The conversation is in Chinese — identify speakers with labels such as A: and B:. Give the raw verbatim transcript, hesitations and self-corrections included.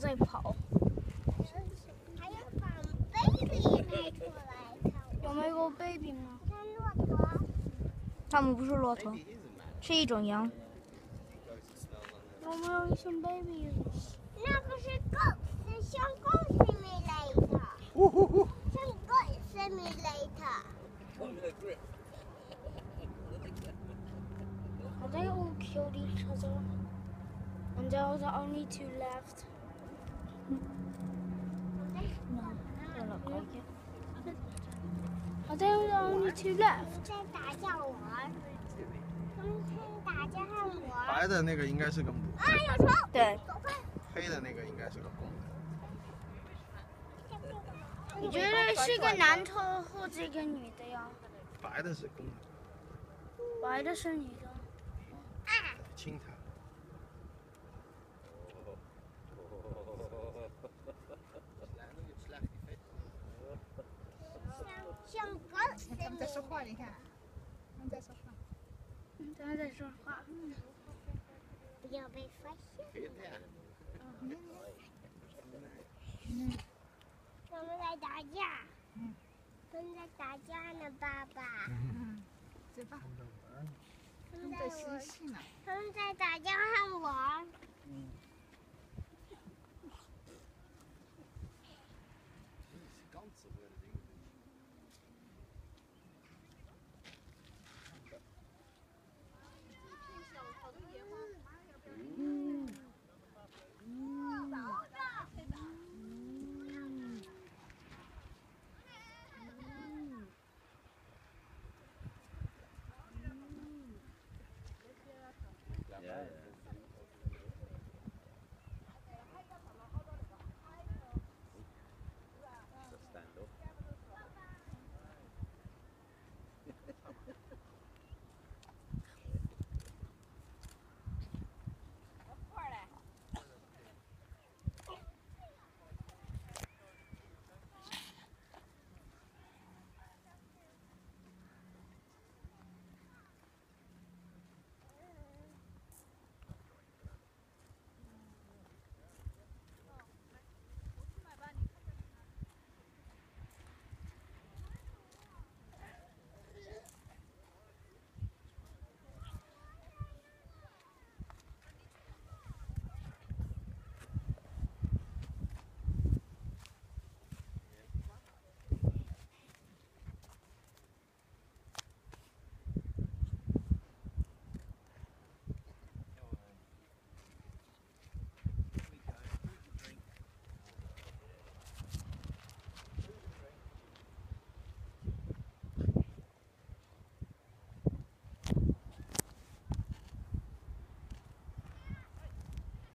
A: 在跑。
B: 还有把 baby 也带出来看。
A: 有没有 baby 吗？
B: 看骆驼。
A: 它们不是骆驼，是一种羊。有没有一群 baby？
B: 那个是 goat， 像 goat simulator。
C: 呼呼呼。
B: 像 goat simulator。
A: They all killed each other, and there were only two left. No, they look like it. Are there only two left?
B: 在打架玩，他们在打架还玩。
C: 白的那个应该是个母，
B: 啊，有虫！
A: 对，
B: 走快！
C: 黑的那个应该是个公的。
A: 你觉得是个男的或者一个女的呀？
C: 白的是公的，
A: 白的是女的。
C: 亲它。
B: 像像 goat。
D: 他们在说话，你看，他们在说话。
A: 嗯，他们在说话。
B: 不要被发现。他们在打架。他们在打架呢，爸爸。
D: 嗯，嘴巴。他们在嬉戏呢。
B: 他们在打架和玩。